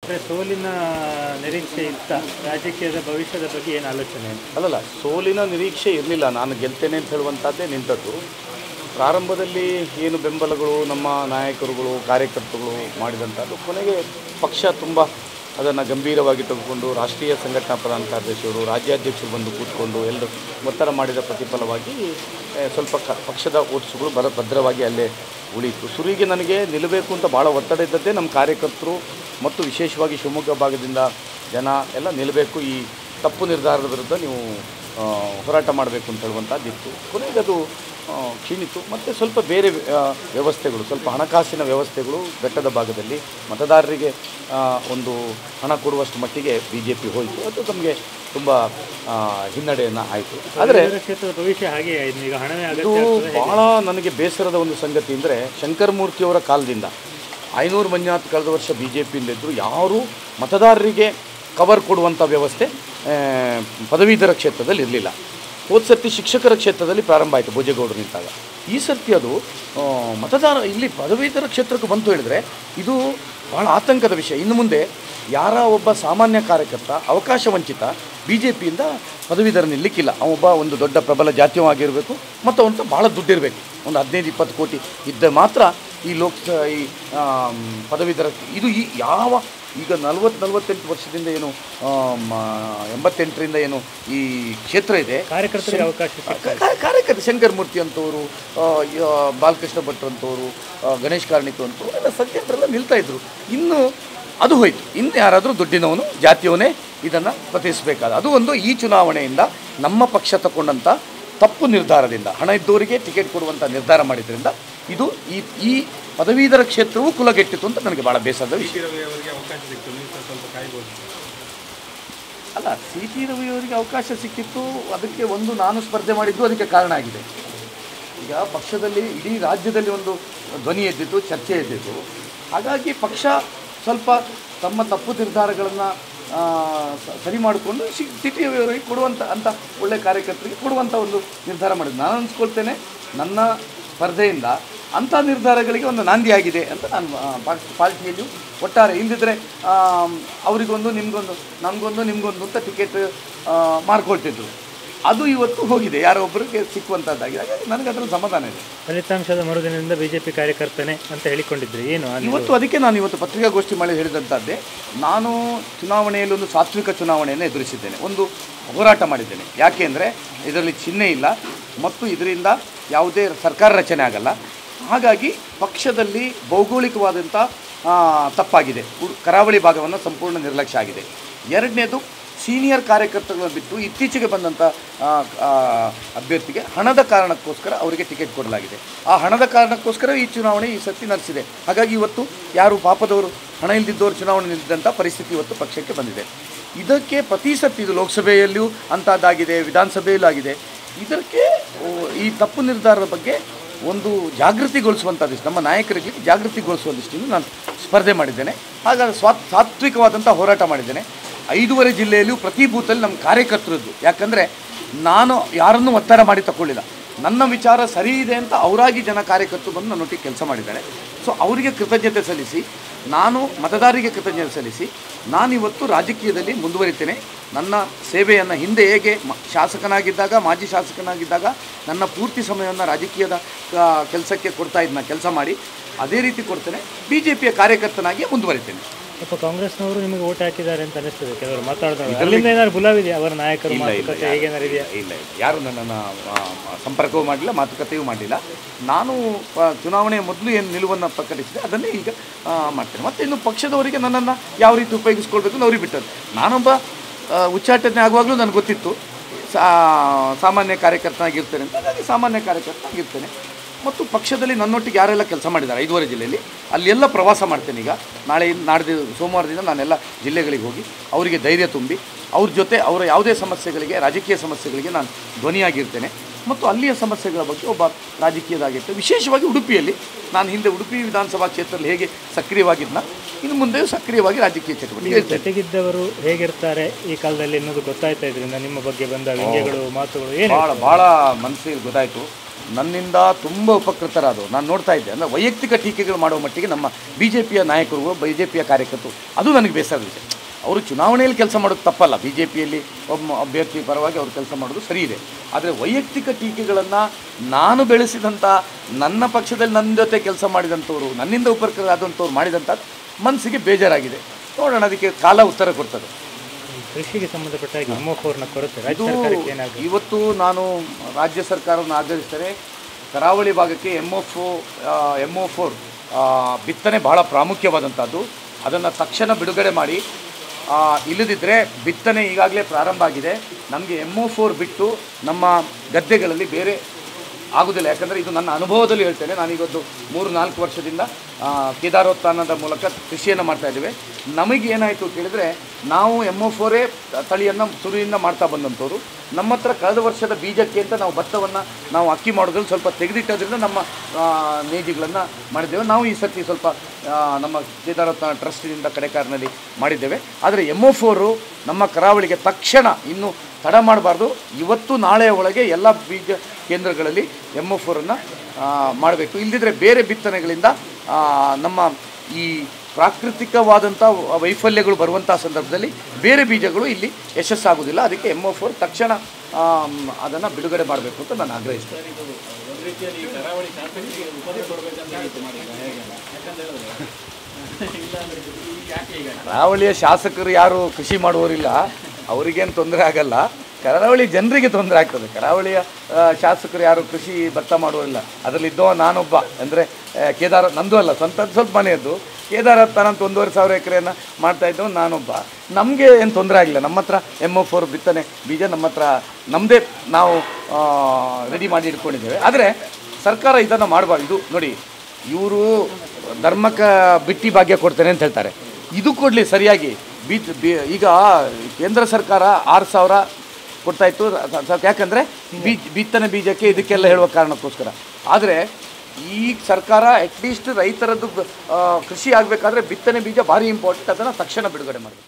ಸೋಲಿನ ನಿರೀಕ್ಷೆ ಇತ್ತ ರಾಜಕೀಯದ ಭವಿಷ್ಯದ ಬಗ್ಗೆ ಏನು ಆಲೋಚನೆ? ಅಲ್ಲಲ್ಲ, ಸೋಲಿನ ನಿರೀಕ್ಷೆ ಇರಲಿಲ್ಲ. ನಾನು ಗೆಲ್ತೇನೆ ಅಂತ ಹೇಳುವಂಥದ್ದೇ ನಿಂತದ್ದು. ಪ್ರಾರಂಭದಲ್ಲಿ ಏನು ಬೆಂಬಲಗಳು ನಮ್ಮ ನಾಯಕರುಗಳು ಕಾರ್ಯಕರ್ತರುಗಳು ಮಾಡಿದಂಥದ್ದು, ಕೊನೆಗೆ ಪಕ್ಷ ತುಂಬ ಅದನ್ನು ಗಂಭೀರವಾಗಿ ತೆಗೆದುಕೊಂಡು ರಾಷ್ಟ್ರೀಯ ಸಂಘಟನಾ ಪ್ರಧಾನ ಕಾರ್ಯದರ್ಶಿಯವರು ರಾಜ್ಯಾಧ್ಯಕ್ಷರು ಬಂದು ಕೂತ್ಕೊಂಡು ಎಲ್ಲರೂ ಒತ್ತಡ ಮಾಡಿದ ಪ್ರತಿಫಲವಾಗಿ ಸ್ವಲ್ಪ ಪಕ್ಷದ ಓಟ್ಸುಗಳು ಭದ್ರವಾಗಿ ಅಲ್ಲೇ ಉಳಿಯಿತು. ಸುರಿಗೆ ನನಗೆ ನಿಲ್ಲಬೇಕು ಅಂತ ಭಾಳ ಒತ್ತಡ ಇದ್ದದ್ದೇ ನಮ್ಮ ಕಾರ್ಯಕರ್ತರು ಮತ್ತು ವಿಶೇಷವಾಗಿ ಶಿವಮೊಗ್ಗ ಭಾಗದಿಂದ ಜನ ಎಲ್ಲ ನಿಲ್ಲಬೇಕು, ಈ ತಪ್ಪು ನಿರ್ಧಾರದ ವಿರುದ್ಧ ನೀವು ಹೋರಾಟ ಮಾಡಬೇಕು ಅಂತ ಹೇಳುವಂಥದ್ದಿತ್ತು. ಕೊನೆಗೆ ಅದು ಕ್ಷೀಣಿತು. ಮತ್ತು ಸ್ವಲ್ಪ ಬೇರೆ ವ್ಯವಸ್ಥೆಗಳು, ಸ್ವಲ್ಪ ಹಣಕಾಸಿನ ವ್ಯವಸ್ಥೆಗಳು ಬೆಟ್ಟದ ಭಾಗದಲ್ಲಿ ಮತದಾರರಿಗೆ ಒಂದು ಹಣ ಕೊಡುವಷ್ಟು ಮಟ್ಟಿಗೆ BJP ಹೋಯಿತು. ಅದು ನಮಗೆ ತುಂಬ ಹಿನ್ನಡೆಯನ್ನು ಆಯಿತು. ಆದರೆ ಕ್ಷೇತ್ರದ ಭವಿಷ್ಯ ಹಾಗೆ ಈಗ ಹಣವೇ ಇದು ಭಾಳ ನನಗೆ ಬೇಸರದ ಒಂದು ಸಂಗತಿ ಅಂದರೆ, ಶಂಕರಮೂರ್ತಿಯವರ ಕಾಲದಿಂದ 500 ಮಂಜುನಾಥ್ ಕಳೆದ ವರ್ಷ BJPಯಿಂದಿದ್ದರು. ಯಾರೂ ಮತದಾರರಿಗೆ ಕವರ್ ಕೊಡುವಂಥ ವ್ಯವಸ್ಥೆ ಪದವೀಧರ ಕ್ಷೇತ್ರದಲ್ಲಿ ಇರಲಿಲ್ಲ. ಹೋದ ಸರ್ತಿ ಶಿಕ್ಷಕರ ಕ್ಷೇತ್ರದಲ್ಲಿ ಪ್ರಾರಂಭ ಆಯಿತು ಭೋಜೇಗೌಡರು ನಿಂತಾಗ. ಈ ಸರ್ತಿ ಅದು ಮತದಾರ ಇಲ್ಲಿ ಪದವೀಧರ ಕ್ಷೇತ್ರಕ್ಕೆ ಬಂತು ಹೇಳಿದರೆ ಇದು ಭಾಳ ಆತಂಕದ ವಿಷಯ. ಇನ್ನು ಮುಂದೆ ಯಾರ ಒಬ್ಬ ಸಾಮಾನ್ಯ ಕಾರ್ಯಕರ್ತ ಅವಕಾಶ ವಂಚಿತ BJPಯಿಂದ ಪದವೀಧರ ನಿಲ್ಲಕ್ಕಿಲ್ಲ. ಅವೊಬ್ಬ ಒಂದು ದೊಡ್ಡ ಪ್ರಬಲ ಜಾತೀಯವಾಗಿರಬೇಕು ಮತ್ತು ಅವನ ಭಾಳ ದುಡ್ಡಿರಬೇಕು. ಒಂದು 15-20 ಕೋಟಿ ಇದ್ದ ಮಾತ್ರ ಈ ಈ ಪದವೀಧರ ಇದು ಯಾವ ಈಗ 40-48 ವರ್ಷದಿಂದ ಏನು 88ರಿಂದ ಏನು ಈ ಕ್ಷೇತ್ರ ಇದೆ, ಕಾರ್ಯಕರ್ತರಿಗೆ ಅವಕಾಶ ಕಾರ್ಯಕರ್ತ ಶಂಕರಮೂರ್ತಿ ಅಂತವರು, ಬಾಲಕೃಷ್ಣ ಭಟ್ರು ಅಂತವರು, ಗಣೇಶ್ ಕಾರ್ಣಿಕ್ ಅಂತವರು ಎಲ್ಲ ಸಂಖ್ಯೆಲ್ಲ ನಿಲ್ತಾಯಿದ್ರು. ಇನ್ನು ಅದು ಹೋಯಿತು. ಇನ್ನು ಯಾರಾದರೂ ದುಡ್ಡಿನವನು ಜಾತಿಯವನೇ ಇದನ್ನು ಪ್ರತಿನಿಧಿಸಬೇಕಾದ ಅದು ಒಂದು ಈ ಚುನಾವಣೆಯಿಂದ ನಮ್ಮ ಪಕ್ಷ ತಗೊಂಡಂಥ ತಪ್ಪು ನಿರ್ಧಾರದಿಂದ ಹಣ ಇದ್ದವರಿಗೆ ಟಿಕೆಟ್ ಕೊಡುವಂಥ ನಿರ್ಧಾರ ಮಾಡಿದ್ರಿಂದ ಇದು ಈ ಪದವೀಧರ ಕ್ಷೇತ್ರವೂ ಕುಲಗೆಟ್ಟಿತು ಅಂತ ನನಗೆ ಭಾಳ ಬೇಸರದ ವಿಷಯ. ಅಲ್ಲ, CT ರವಿಯವರಿಗೆ ಅವಕಾಶ ಸಿಕ್ಕಿತ್ತು. ಅದಕ್ಕೆ ಒಂದು ನಾನು ಸ್ಪರ್ಧೆ ಮಾಡಿದ್ದು ಅದಕ್ಕೆ ಕಾರಣ ಆಗಿದೆ. ಈಗ ಪಕ್ಷದಲ್ಲಿ ಇಡೀ ರಾಜ್ಯದಲ್ಲಿ ಒಂದು ಧ್ವನಿ ಎದ್ದಿತ್ತು, ಚರ್ಚೆ ಎದ್ದಿತ್ತು. ಹಾಗಾಗಿ ಪಕ್ಷ ಸ್ವಲ್ಪ ತಮ್ಮ ತಪ್ಪು ನಿರ್ಧಾರಗಳನ್ನು ಸರಿ ಮಾಡಿಕೊಂಡು CT ರವಿಯವರಿಗೆ ಕೊಡುವಂಥ ಅಂಥ ಒಳ್ಳೆಯ ಕಾರ್ಯಕರ್ತರಿಗೆ ಕೊಡುವಂಥ ಒಂದು ನಿರ್ಧಾರ ಮಾಡಿದ್ದು. ನಾನು ಅನಿಸ್ಕೊಳ್ತೇನೆ ನನ್ನ ಸ್ಪರ್ಧೆಯಿಂದ ಅಂಥ ನಿರ್ಧಾರಗಳಿಗೆ ಒಂದು ನಾಂದಿಯಾಗಿದೆ ಅಂತ ನಾನು ಪಾರ್ಟಿಯಲ್ಲಿ ಒಟ್ಟಾರೆ. ಇಲ್ಲದಿದ್ದರೆ ಅವರಿಗೊಂದು ನಿಮಗೊಂದು ನಮಗೊಂದು ನಿಮಗೊಂದು ಅಂತ ಟಿಕೆಟ್ ಮಾರ್ಕೊಳ್ತಿದ್ರು. ಅದು ಇವತ್ತು ಹೋಗಿದೆ, ಯಾರೋ ಒಬ್ಬರಿಗೆ ಸಿಕ್ಕುವಂಥದ್ದಾಗಿದೆ. ಹಾಗಾಗಿ ನನಗೆ ಅದರಲ್ಲಿ ಸಮಾಧಾನ ಇದೆ. ಫಲಿತಾಂಶದ ಮರುದಿನದಿಂದ BJP ಕಾರ್ಯಕರ್ತನೆ ಅಂತ ಹೇಳಿಕೊಂಡಿದ್ರಿ, ಏನು ಇವತ್ತು? ಅದಕ್ಕೆ ನಾನು ಇವತ್ತು ಪತ್ರಿಕಾಗೋಷ್ಠಿ ಮಾಡಿ ಹೇಳಿದಂಥದ್ದೇ, ನಾನು ಚುನಾವಣೆಯಲ್ಲಿ ಒಂದು ಸಾತ್ವಿಕ ಚುನಾವಣೆಯನ್ನು ಎದುರಿಸಿದ್ದೇನೆ, ಒಂದು ಹೋರಾಟ ಮಾಡಿದ್ದೇನೆ. ಯಾಕೆ ಅಂದರೆ ಇದರಲ್ಲಿ ಚಿಹ್ನೆ ಇಲ್ಲ ಮತ್ತು ಇದರಿಂದ ಯಾವುದೇ ಸರ್ಕಾರ ರಚನೆ ಆಗಲ್ಲ. ಹಾಗಾಗಿ ಪಕ್ಷದಲ್ಲಿ ಭೌಗೋಳಿಕವಾದಂಥ ತಪ್ಪಾಗಿದೆ. ಕರಾವಳಿ ಭಾಗವನ್ನು ಸಂಪೂರ್ಣ ನಿರ್ಲಕ್ಷ್ಯ ಆಗಿದೆ. ಎರಡನೇದು, ಸೀನಿಯರ್ ಕಾರ್ಯಕರ್ತಗಳನ್ನು ಬಿಟ್ಟು ಇತ್ತೀಚೆಗೆ ಬಂದಂಥ ಅಭ್ಯರ್ಥಿಗೆ ಹಣದ ಕಾರಣಕ್ಕೋಸ್ಕರ ಅವರಿಗೆ ಟಿಕೆಟ್ ಕೊಡಲಾಗಿದೆ. ಆ ಹಣದ ಕಾರಣಕ್ಕೋಸ್ಕರ ಈ ಚುನಾವಣೆ ಈ ಸರ್ತಿ ನಡೆಸಿದೆ. ಹಾಗಾಗಿ ಇವತ್ತು ಯಾರು ಪಾಪದವರು ಹಣ ಇಲ್ಲದಿದ್ದವರು ಚುನಾವಣೆ ನಿಂತಿದ್ದಂಥ ಪರಿಸ್ಥಿತಿ ಇವತ್ತು ಪಕ್ಷಕ್ಕೆ ಬಂದಿದೆ. ಇದಕ್ಕೆ ಪ್ರತಿ ಸರ್ತಿ ಇದು ಲೋಕಸಭೆಯಲ್ಲಿಯೂ ಅಂಥದ್ದಾಗಿದೆ, ವಿಧಾನಸಭೆಯಲ್ಲೂ ಆಗಿದೆ. ಇದಕ್ಕೆ ಈ ತಪ್ಪು ನಿರ್ಧಾರದ ಬಗ್ಗೆ ಒಂದು ಜಾಗೃತಿಗೊಳಿಸುವಂಥ ನಮ್ಮ ನಾಯಕರಿಗೆ ಜಾಗೃತಿಗೊಳಿಸುವ ದೃಷ್ಟಿಯಿಂದ ನಾನು ಸ್ಪರ್ಧೆ ಮಾಡಿದ್ದೇನೆ. ಹಾಗಾಗಿ ಸಾತ್ವಿಕವಾದಂಥ ಹೋರಾಟ ಮಾಡಿದ್ದೇನೆ. 5 ಜಿಲ್ಲೆಯಲ್ಲೂ ಪ್ರತಿ ಬೂತಲ್ಲಿ ನಮ್ಮ ಕಾರ್ಯಕರ್ತರದ್ದು. ಯಾಕಂದರೆ ನಾನು ಯಾರನ್ನೂ ಒತ್ತಡ ಮಾಡಿ ತಗೊಳ್ಳಿಲ್ಲ. ನನ್ನ ವಿಚಾರ ಸರಿ ಇದೆ ಅಂತ ಅವರಾಗಿ ಜನ ಕಾರ್ಯಕರ್ತರು ಬಂದು ನನ್ನೊಟ್ಟಿಗೆ ಕೆಲಸ ಮಾಡಿದ್ದಾರೆ. ಸೊ ಅವರಿಗೆ ಕೃತಜ್ಞತೆ ಸಲ್ಲಿಸಿ, ನಾನು ಮತದಾರರಿಗೆ ಕೃತಜ್ಞತೆ ಸಲ್ಲಿಸಿ ನಾನಿವತ್ತು ರಾಜಕೀಯದಲ್ಲಿ ಮುಂದುವರಿತೇನೆ. ನನ್ನ ಸೇವೆಯನ್ನು ಹಿಂದೆ ಹೇಗೆ ಶಾಸಕನಾಗಿದ್ದಾಗ, ಮಾಜಿ ಶಾಸಕನಾಗಿದ್ದಾಗ ನನ್ನ ಪೂರ್ತಿ ಸಮಯವನ್ನು ರಾಜಕೀಯದ ಕೆಲಸಕ್ಕೆ ಕೊಡ್ತಾ ಇದ್ದ ಕೆಲಸ ಮಾಡಿ ಅದೇ ರೀತಿ ಕೊಡ್ತೇನೆ. BJPಯ ಕಾರ್ಯಕರ್ತನಾಗಿ ಮುಂದುವರಿತೇನೆ. ಸ್ವಲ್ಪ ಕಾಂಗ್ರೆಸ್ನವರು ನಿಮಗೆ ಓಟ್ ಹಾಕಿದ್ದಾರೆ ಅಂತ ಅನಿಸ್ತದೆ, ಕೆಲವರು ಮಾತಾಡಿದಾಗ. ಅಲ್ಲಿಂದ ಏನಾದ್ರು ಬುಲಾವಿದೆಯಾ ಅವರ ನಾಯಕರು? ಇಲ್ಲ, ಯಾರು ನನ್ನನ್ನು ಸಂಪರ್ಕವೂ ಮಾಡಲಿಲ್ಲ, ಮಾತುಕತೆಯೂ ಮಾಡಲಿಲ್ಲ. ನಾನು ಚುನಾವಣೆಯ ಮೊದಲು ಏನು ನಿಲುವನ್ನು ಪ್ರಕಟಿಸಿದೆ ಅದನ್ನೇ ಈಗ ಮಾಡ್ತೇನೆ. ಮತ್ತು ಇನ್ನು ಪಕ್ಷದವರಿಗೆ ನನ್ನನ್ನು ಯಾವ ರೀತಿ ಉಪಯೋಗಿಸ್ಕೊಳ್ಬೇಕು ಅಂತ ಅವ್ರಿಗೆ ಬಿಟ್ಟದ್ದು. ನಾನೊಬ್ಬ ಉಚ್ಚಾಟನೆ ಆಗುವಾಗಲೂ ನನಗೆ ಗೊತ್ತಿತ್ತು ಸಾಮಾನ್ಯ ಕಾರ್ಯಕರ್ತನಾಗಿರ್ತೇನೆ ಅಂತ. ಹಾಗಾಗಿ ಸಾಮಾನ್ಯ ಕಾರ್ಯಕರ್ತನಾಗಿರ್ತೇನೆ. ಮತ್ತು ಪಕ್ಷದಲ್ಲಿ ನನ್ನೊಟ್ಟಿಗೆ ಯಾರೆಲ್ಲ ಕೆಲಸ ಮಾಡಿದ್ದಾರೆ 5 ಜಿಲ್ಲೆಯಲ್ಲಿ ಅಲ್ಲೆಲ್ಲ ಪ್ರವಾಸ ಮಾಡ್ತೇನೆ. ಈಗ ನಾಡ್ದು ಸೋಮವಾರದಿಂದ ನಾನೆಲ್ಲ ಜಿಲ್ಲೆಗಳಿಗೆ ಹೋಗಿ ಅವರಿಗೆ ಧೈರ್ಯ ತುಂಬಿ ಅವ್ರ ಜೊತೆ ಅವರ ಯಾವುದೇ ಸಮಸ್ಯೆಗಳಿಗೆ, ರಾಜಕೀಯ ಸಮಸ್ಯೆಗಳಿಗೆ ನಾನು ಧ್ವನಿಯಾಗಿರ್ತೇನೆ. ಮತ್ತು ಅಲ್ಲಿಯ ಸಮಸ್ಯೆಗಳ ಬಗ್ಗೆ ಒಬ್ಬ ರಾಜಕೀಯದಾಗಿರ್ತೇನೆ. ವಿಶೇಷವಾಗಿ ಉಡುಪಿಯಲ್ಲಿ ನಾನು ಹಿಂದೆ ಉಡುಪಿ ವಿಧಾನಸಭಾ ಕ್ಷೇತ್ರದಲ್ಲಿ ಹೇಗೆ ಸಕ್ರಿಯವಾಗಿದ್ನ, ಇನ್ನು ಮುಂದೆಯೂ ಸಕ್ರಿಯವಾಗಿ ರಾಜಕೀಯ ಚಟುವಟಿಕೆ. ಜೊತೆಗಿದ್ದವರು ಹೇಗಿರ್ತಾರೆ ಈ ಕಾಲದಲ್ಲಿ ಅನ್ನೋದು ಗೊತ್ತಾಯ್ತಾ? ಇದರಿಂದ ನಿಮ್ಮ ಬಗ್ಗೆ ಬಂದ ವ್ಯಂಗ್ಯಗಳು, ಮಾತುಗಳು ಏನು ಭಾಳ ಮನಸ್ಸಿಗೆ ಗೊತ್ತಾಯಿತು. ನನ್ನಿಂದ ತುಂಬ ಉಪಕೃತರಾದವು ನಾನು ನೋಡ್ತಾ ಇದ್ದೆ. ಅಂದರೆ ವೈಯಕ್ತಿಕ ಟೀಕೆಗಳು ಮಾಡುವ ಮಟ್ಟಿಗೆ ನಮ್ಮ ಬಿ ಜೆ ಪಿಯ ನಾಯಕರು, ಬಿ ಜೆ ಪಿಯ ಕಾರ್ಯಕರ್ತರು, ಅದು ನನಗೆ ಬೇಸರದ ವಿಷಯ. ಅವರು ಚುನಾವಣೆಯಲ್ಲಿ ಕೆಲಸ ಮಾಡೋದು ತಪ್ಪಲ್ಲ, ಬಿ ಜೆ ಪಿಯಲ್ಲಿ ಒಬ್ಬ ಅಭ್ಯರ್ಥಿ ಪರವಾಗಿ ಅವರು ಕೆಲಸ ಮಾಡೋದು ಸರಿ ಇದೆ. ಆದರೆ ವೈಯಕ್ತಿಕ ಟೀಕೆಗಳನ್ನು ನಾನು ಬೆಳೆಸಿದಂಥ, ನನ್ನ ಪಕ್ಷದಲ್ಲಿ ನನ್ನ ಜೊತೆ ಕೆಲಸ ಮಾಡಿದಂಥವ್ರು, ನನ್ನಿಂದ ಉಪಕೃತರಾದಂಥವ್ರು ಮಾಡಿದಂಥ ಮನಸ್ಸಿಗೆ ಬೇಜಾರಾಗಿದೆ. ನೋಡೋಣ, ಅದಕ್ಕೆ ಕಾಲ ಉತ್ತರ ಕೊಡ್ತದೆ. ಕೃಷಿಗೆ ಸಂಬಂಧಪಟ್ಟ MO4ನ ಕೊರತೆ ರಾಜ್ಯ ಸರ್ಕಾರಕ್ಕೆ ಏನಾಗುತ್ತೆ? ಇವತ್ತು ನಾನು ರಾಜ್ಯ ಸರ್ಕಾರವನ್ನು ಆಗ್ರಹಿಸ್ತೇನೆ. ಕರಾವಳಿ ಭಾಗಕ್ಕೆ MO4 ಬಿತ್ತನೆ ಬಹಳ ಪ್ರಾಮುಖ್ಯವಾದಂಥದ್ದು. ಅದನ್ನು ತಕ್ಷಣ ಬಿಡುಗಡೆ ಮಾಡಿ. ಇಲ್ಲದಿದ್ದರೆ ಬಿತ್ತನೆ ಈಗಾಗಲೇ ಪ್ರಾರಂಭ ಆಗಿದೆ. ನಮಗೆ MO4 ಬಿಟ್ಟು ನಮ್ಮ ಗದ್ದೆಗಳಲ್ಲಿ ಬೇರೆ ಆಗೋದಿಲ್ಲ. ಯಾಕಂದರೆ ಇದು ನನ್ನ ಅನುಭವದಲ್ಲಿ ಹೇಳ್ತೇನೆ. ನಾನೀಗೊಂದು 3-4 ವರ್ಷದಿಂದ ಕೇದಾರೋತ್ಥಾನದ ಮೂಲಕ ಕೃಷಿಯನ್ನು ಮಾಡ್ತಾಯಿದ್ದೇವೆ. ನಮಗೆ ಏನಾಯಿತು ಕೇಳಿದರೆ, ನಾವು MO4 ತಳಿಯನ್ನು ಸುರುವಿಯಿಂದ ಮಾಡ್ತಾ ಬಂದಂಥವ್ರು. ನಮ್ಮ ಹತ್ರ ಕಳೆದ ವರ್ಷದ ಬೀಜಕ್ಕೆ ಅಂತ ನಾವು ಭತ್ತವನ್ನು ನಾವು ಅಕ್ಕಿ ಮಾಡೋದ್ರಲ್ಲಿ ಸ್ವಲ್ಪ ತೆಗೆದಿಟ್ಟೋದ್ರಿಂದ ನಮ್ಮ ನೇಜಿಗಳನ್ನು ಮಾಡಿದ್ದೇವೆ. ನಾವು ಈ ಸರ್ತಿ ಸ್ವಲ್ಪ ನಮ್ಮ ಕೇದಾರೋತ್ಥಾನ ಟ್ರಸ್ಟಿನಿಂದ ಕಡೆಕಾರಿನಲ್ಲಿ ಮಾಡಿದ್ದೇವೆ. ಆದರೆ MO4 ನಮ್ಮ ಕರಾವಳಿಗೆ ತಕ್ಷಣ, ಇನ್ನು ತಡ ಮಾಡಬಾರ್ದು, ಇವತ್ತು ನಾಳೆಯ ಒಳಗೆ ಎಲ್ಲ ಬೀಜ ಕೇಂದ್ರಗಳಲ್ಲಿ MO4 ಮಾಡಬೇಕು. ಇಲ್ಲದಿದ್ದರೆ ಬೇರೆ ಬಿತ್ತನೆಗಳಿಂದ ನಮ್ಮ ಈ ಪ್ರಾಕೃತಿಕವಾದಂಥ ವೈಫಲ್ಯಗಳು ಬರುವಂಥ ಸಂದರ್ಭದಲ್ಲಿ ಬೇರೆ ಬೀಜಗಳು ಇಲ್ಲಿ ಯಶಸ್ಸಾಗುವುದಿಲ್ಲ. ಅದಕ್ಕೆ MO4 ತಕ್ಷಣ ಅದನ್ನು ಬಿಡುಗಡೆ ಮಾಡಬೇಕು ಅಂತ ನಾನು ಆಗ್ರಹಿಸ್ತೇನೆ. ಕರಾವಳಿಯ ಶಾಸಕರು ಯಾರು ಕೃಷಿ ಮಾಡುವವರಿಲ್ಲ, ಅವರಿಗೇನು ತೊಂದರೆ ಆಗಲ್ಲ. ಕರಾವಳಿ ಜನರಿಗೆ ತೊಂದರೆ ಆಗ್ತದೆ. ಕರಾವಳಿಯ ಶಾಸಕರು ಯಾರು ಕೃಷಿ ಭತ್ತ ಮಾಡುವರಿಲ್ಲ. ಅದರಲ್ಲಿದ್ದವ ನಾನೊಬ್ಬ. ಅಂದರೆ ನಂದು ಅಲ್ಲ, ಸ್ವಂತದ್ದು ಸ್ವಲ್ಪ ಮನೆಯದ್ದು. ಕೇದಾರೋತ್ಥಾನ ಅಂತ 1,500 ಎಕರೆಯನ್ನು ಮಾಡ್ತಾಯಿದ್ದವು ನಾನೊಬ್ಬ. ನಮಗೆ ಏನು ತೊಂದರೆ ಆಗಿಲ್ಲ. ನಮ್ಮ ಹತ್ರ MO4 ಬಿತ್ತನೆ ಬೀಜ ನಮ್ಮ ಹತ್ರ ನಮ್ಮದೇ ನಾವು ರೆಡಿ ಮಾಡಿ ಇಟ್ಕೊಂಡಿದ್ದೇವೆ. ಆದರೆ ಸರ್ಕಾರ ಇದನ್ನು ಮಾಡಬಾರ್ದು. ಇದು ನೋಡಿ, ಇವರು ಧರ್ಮಕ್ಕೆ ಬಿಟ್ಟಿ ಭಾಗ್ಯ ಕೊಡ್ತೇನೆ ಅಂತ ಹೇಳ್ತಾರೆ. ಇದು ಕೊಡಲಿ ಸರಿಯಾಗಿ. ಈಗ ಕೇಂದ್ರ ಸರ್ಕಾರ 6,000 ಕೊಡ್ತಾಯಿತ್ತು. ಯಾಕಂದರೆ ಬಿತ್ತನೆ ಬೀಜಕ್ಕೆ ಇದಕ್ಕೆಲ್ಲ ಹೇಳುವ ಕಾರಣಕ್ಕೋಸ್ಕರ. ಆದರೆ ಈ ಸರ್ಕಾರ ಅಟ್ಲೀಸ್ಟ್ ರೈತರದ್ದು ಕೃಷಿ ಆಗಬೇಕಾದ್ರೆ ಬಿತ್ತನೆ ಬೀಜ ಭಾರಿ ಇಂಪಾರ್ಟೆಂಟ್. ಅದನ್ನು ತಕ್ಷಣ ಬಿಡುಗಡೆ ಮಾಡಬೇಕು.